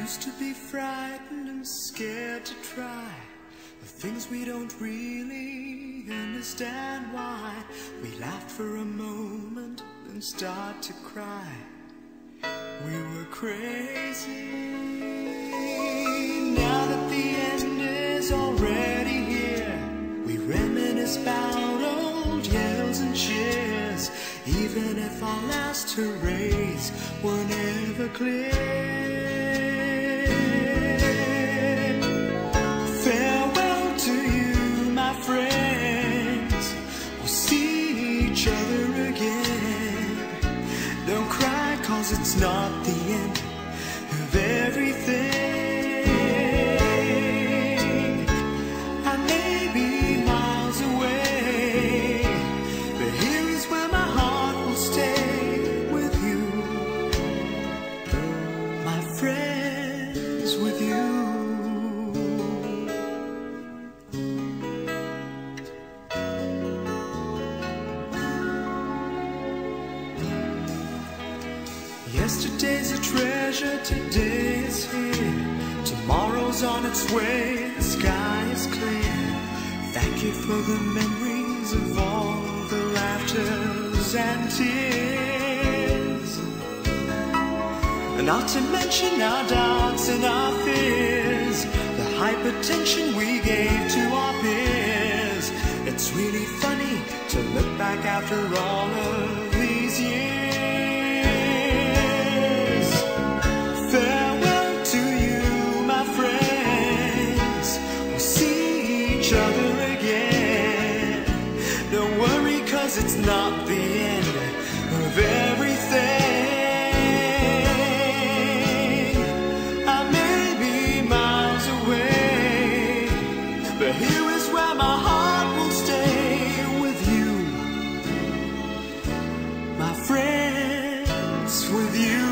used to be frightened and scared to try the things we don't really understand why. We laughed for a moment and start to cry. We were crazy. Now that the end is already here, we reminisce about old yells and cheers, even if our last hurrays were never clear. Farewell to you, my friends. We'll see each other again. Don't cry, 'cause it's not the end of everything. I may be miles away, but here is where my heart will stay with you, my friends, with you. Yesterday's a treasure, today is here. Tomorrow's on its way, the sky is clear. Thank you for the memories of all the laughters and tears, and not to mention our doubts and our fears, the hypertension we gave to our peers. It's really funny to look back after all of these years. Farewell to you, my friends. We'll see each other again. Don't worry, 'cause it's not the end of everything. I may be miles away, but here is where my heart will stay with you, my friends, with you.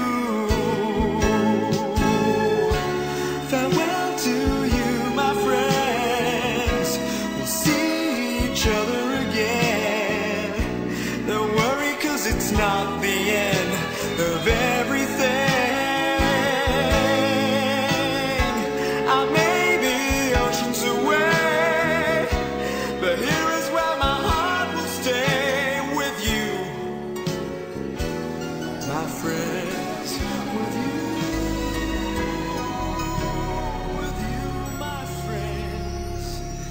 Farewell to you, my friends. We'll see each other again. Don't worry, 'cause it's not the end of everything. I may be oceans away, but here is where my heart will stay with you, my friends, with you. With you, my friends.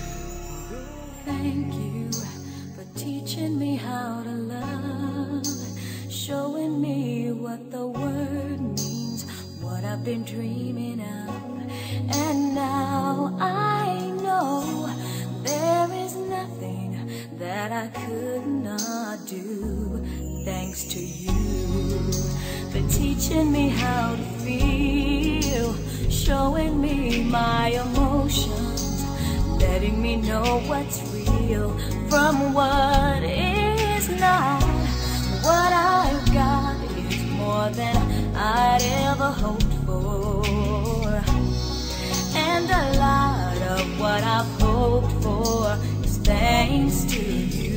Thank you for teaching me how to love, showing me what the word means, what I've been dreaming of. And now I know there is nothing that I could not do. Thanks to you for teaching me how to feel, showing me my emotions, letting me know what's real from what is not. What I've got is more than I'd ever hoped for, and a lot of what I've hoped for is thanks to you.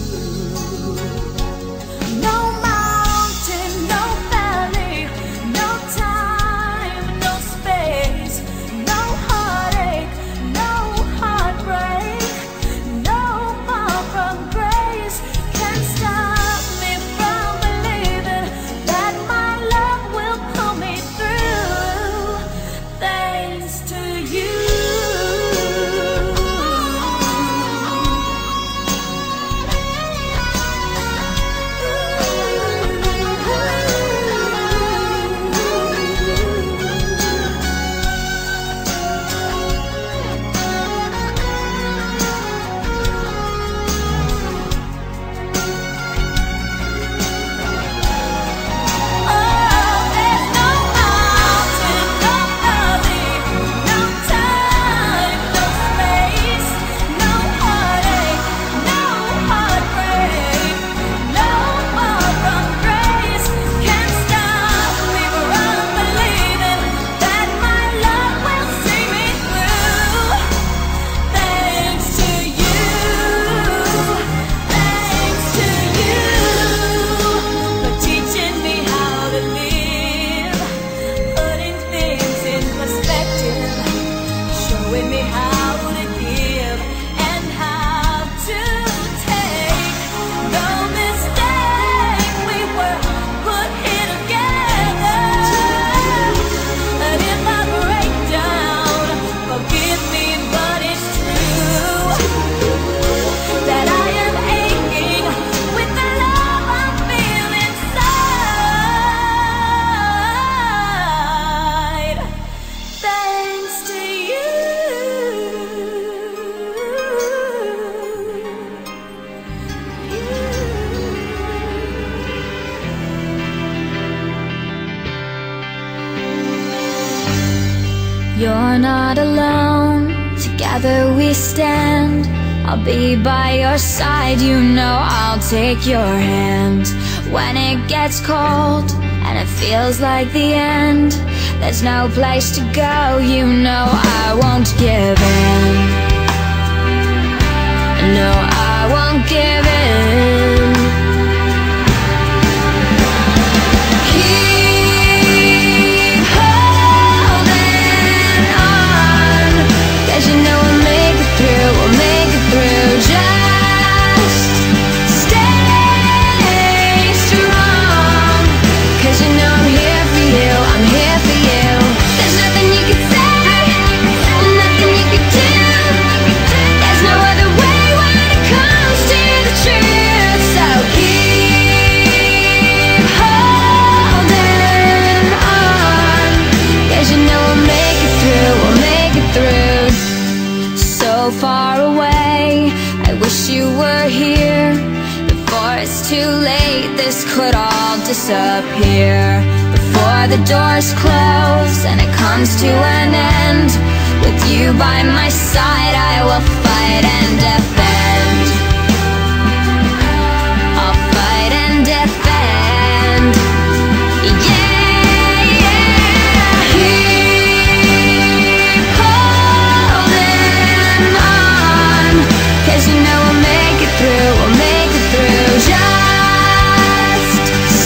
No mountain, no valley, no time, no space, no heartache, no heartbreak, no far from grace can stop me from believing that my love will pull me through. Thanks to you. not alone, together we stand. I'll be by your side, you know I'll take your hand. When it gets cold and it feels like the end, there's no place to go, you know I won't give in. No, I won't give in. Keep holding on, 'cause you know we'll make it through, we'll make it through. Just stay strong, 'cause you know I'm here for you, I'm here for you. There's nothing you can say, nothing you can do. There's no other way when it comes to the truth. So keep holding on, 'cause you know we'll make it through, we'll make it through. So far away, I wish you were here. Before it's too late, this could all disappear. Before the doors close and it comes to an end, with you by my side I will fight and defend. I'll fight and defend. Yeah, yeah. Keep holding on, 'cause you know we'll make it through, we'll make it through. Just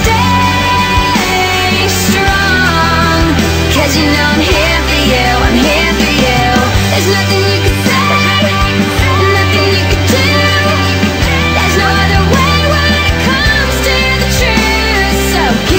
stay strong, 'cause you know I'm here for you, I'm here for you. There's nothing you can say, nothing you can do. There's no other way when it comes to the truth. So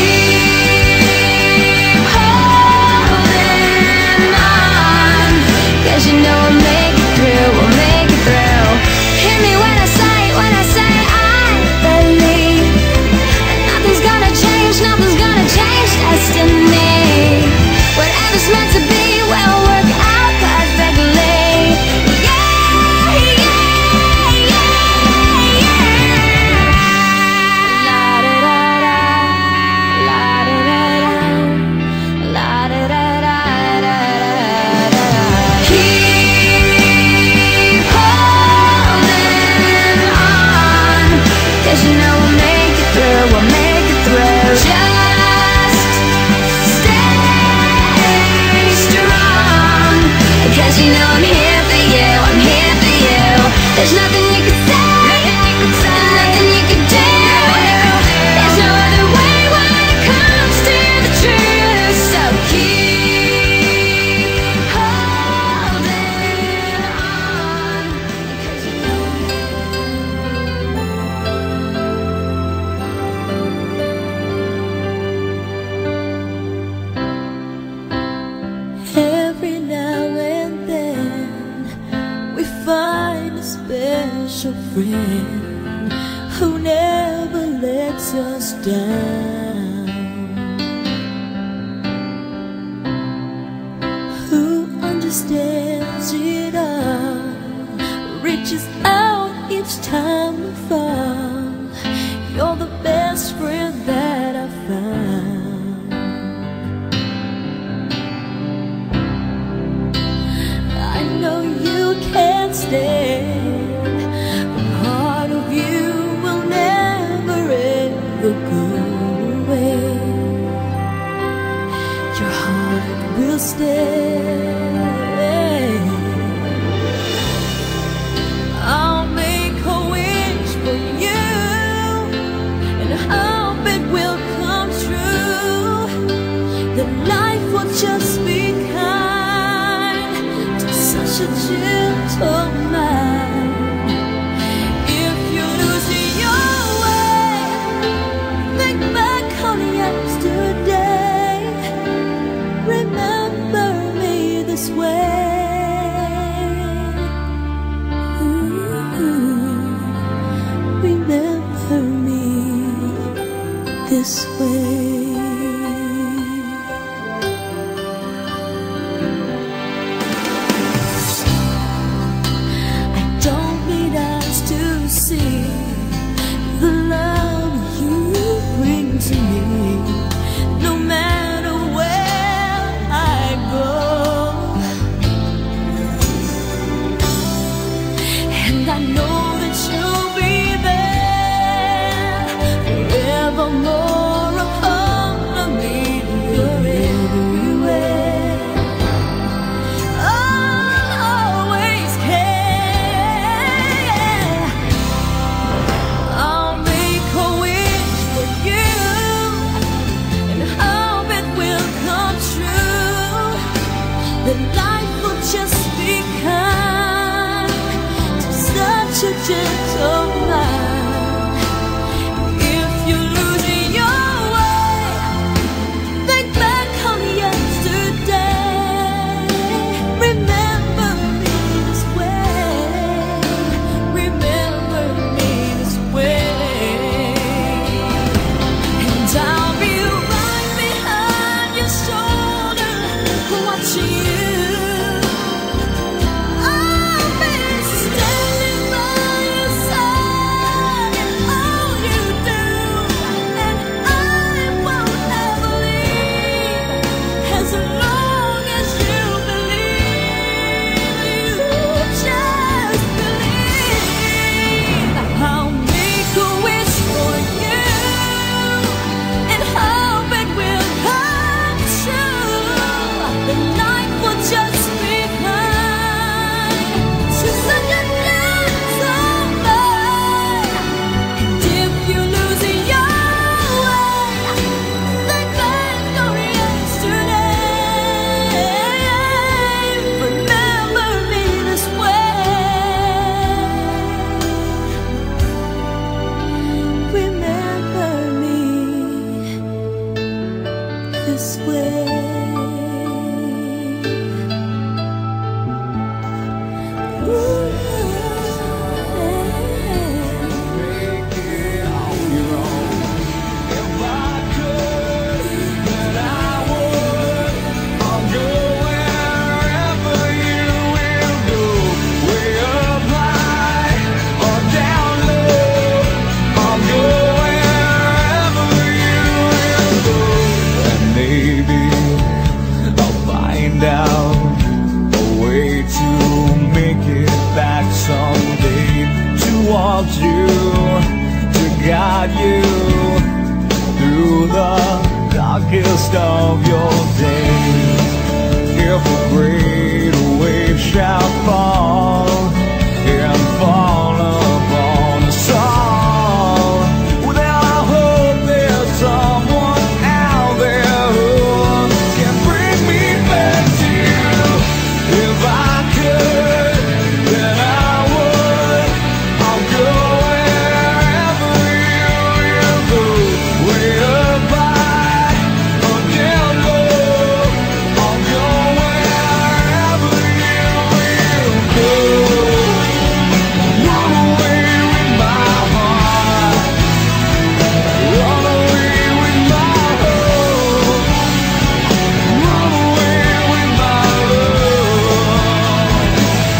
keep holding on, 'cause you know we'll make it through, we'll make it through. Hear me when I say I believe. And nothing's gonna change destiny. Whatever's meant to be will work out perfectly. Yeah, yeah, yeah, yeah. La da da da, la da da da, la da da da da da. Keep holding on, 'cause you know we'll make it through, we'll make it through. Just stay strong, 'cause you know I'm here for you, I'm here for you. There's nothing you can say, nothing you can do. There's no other way when it comes to the truth. So keep holding on, 'cause you know every now and then we find a special friend who never lets us down, who understands it all, reaches out each time we fall. You're the best friend that I found. I know you can't stand, the part of you will never ever go away. Your heart will stay. I'll make a wish for you and hope it will come true, that life will just be kind to such a gentle mind. If you lose your way, think back on yesterday. Remember me this way. Remember me this way. I don't need eyes to see the love you bring to me. No matter where I go, and I know that you'll be there forevermore. A hold of me, you're everywhere. I'll always care. I'll make a wish for you and hope it will come true. That life will just be kind to such a gentleman. If you're losing your way, think back on yesterday. Remember me this way. Remember me this way. And I'll be right behind your shoulder, watching you. I'll be standing by your side in all you do, and I won't ever leave as long as you believe. You just believe. I'll make a wish for you and hope it will come true. The night will just be kind to such a gentleman. And if you're losing your way, think back on yesterday. Remember me this way. Remember me this way. You to guide you through the darkest of your days. If a great wave shall fall and fall upon us all, then I hope there's someone out there who can bring me back to you. If I could, then I would. I'll go wherever you will go, way up high or down low. I'll go wherever you will go. Run away with my heart, run away with my hope, run away with my love.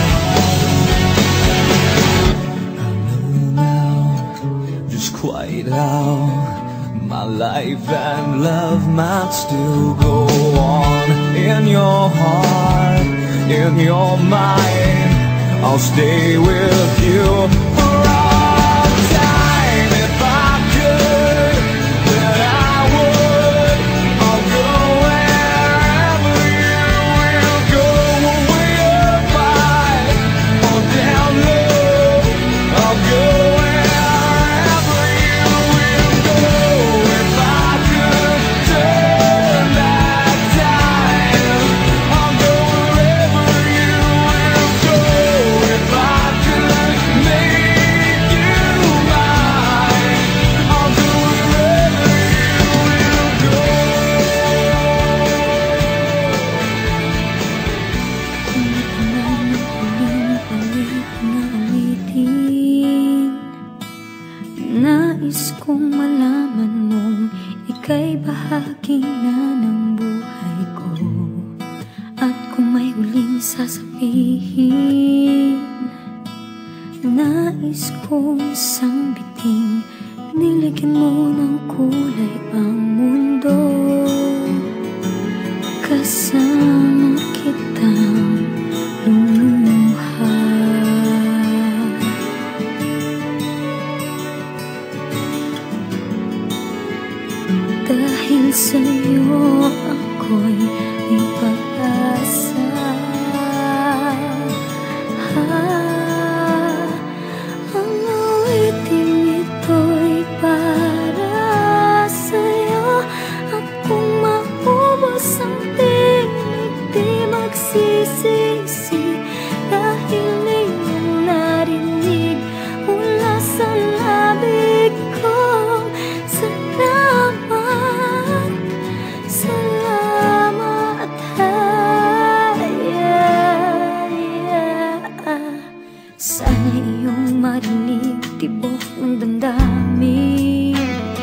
I know now just quite how my life and love might still go on. In your heart, in your mind, I'll stay with you for all time. If I could, then I would. I'll go wherever you will go, way up high or down low. I'll go wherever you will go. If I could turn back time, I'll go wherever you will go. If I could make you mine, I'll go wherever you will go. Nais kong malaman mong ika'y bahagi na ng buhay ko. At kung may huling sasabihin, nais kong isang biting nilagyan mo ng kulay ang mundo. Kasama kitang lumuha. Sana iyong marinig, tibok ng damdamin.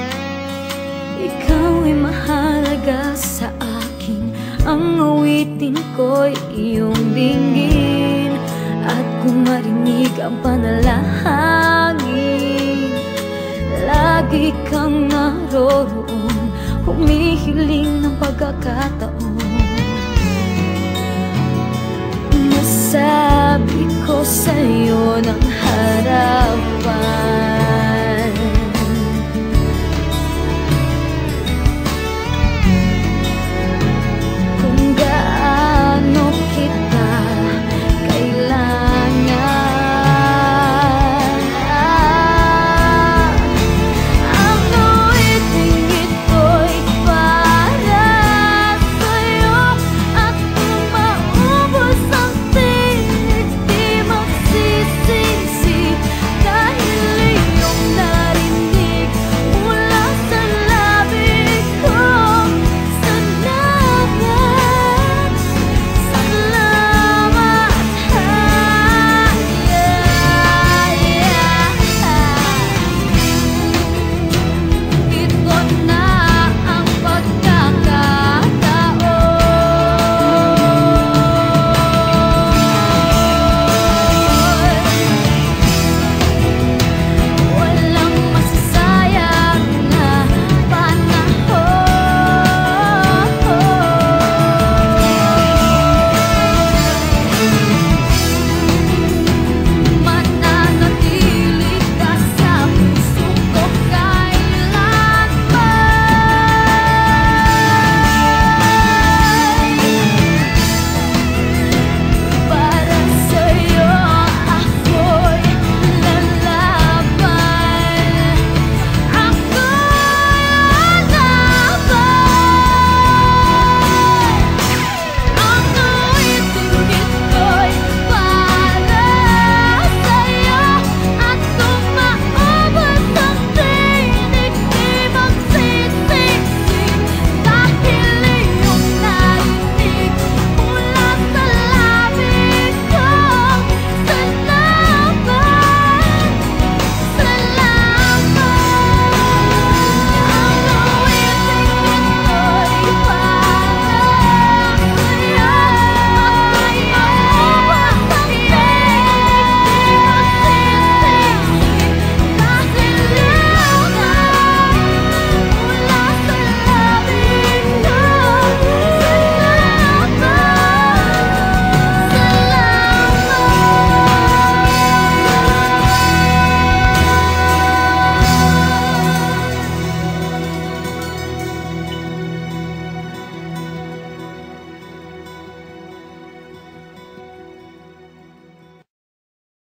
Ikaw ay mahalaga sa akin, ang awitin ko'y iyong dinggin. At kung marinig ang panalangin, lagi kang naroroon, humihiling ng pagkakataon. Masabi ko sa'yo ng harap,